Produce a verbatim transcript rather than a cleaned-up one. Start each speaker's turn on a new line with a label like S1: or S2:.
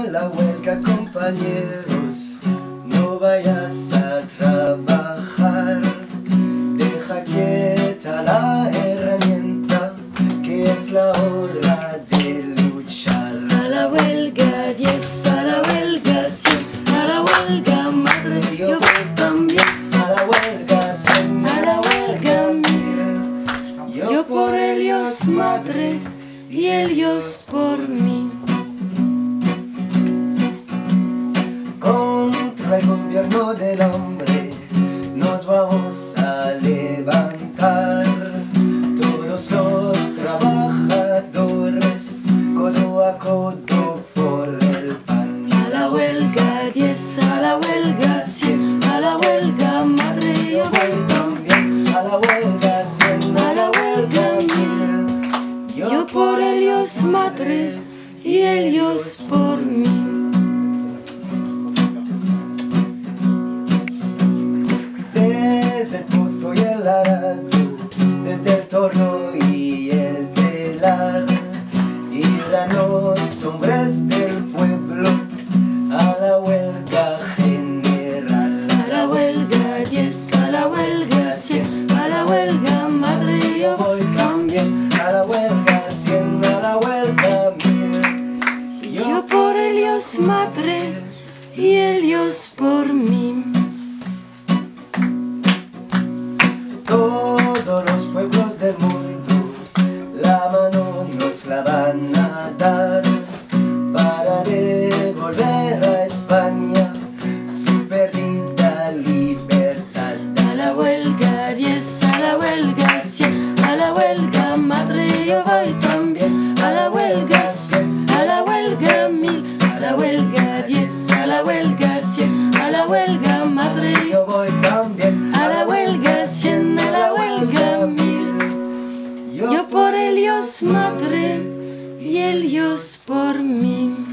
S1: la huelga, compañeros, no vayas a trabajar. Deja quieta la herramienta, que es la hora de luchar.
S2: A la huelga diez, a la huelga cien, a la huelga madre, yo voy también.
S1: A la huelga cien,
S2: A la huelga mil, yo por ellos madre y ellos por mí.
S1: Contra el gobierno del hombre nos vamos a levantar. Todos los trabajadores, codo a codo por el pan.
S2: A la huelga diez, a la huelga cien, a la huelga madre, yo voy también.
S1: A la huelga cien,
S2: A la huelga mil, yo por ellos madre y ellos por mí.
S1: Desde el pozo y el arado, desde el torno y el telar, irán los hombres del pueblo a la huelga general.
S2: A la huelga diez, a la huelga cien, a la huelga madre, yo voy también.
S1: A la huelga cien, a la huelga mil,
S2: Yo por ellos madre y ellos por mí.
S1: Todos los pueblos del mundo la mano nos la van a dar para devolver a España su perdida libertad.
S2: A la huelga diez, a la huelga cien, a la huelga madre, yo voy también. A la huelga cien, a la huelga mil, a la huelga diez, a la huelga cien, a la huelga madre,
S1: Yo voy también
S2: a la huelga cien, a la huelga mil. Yo por ellos madre y ellos por mí.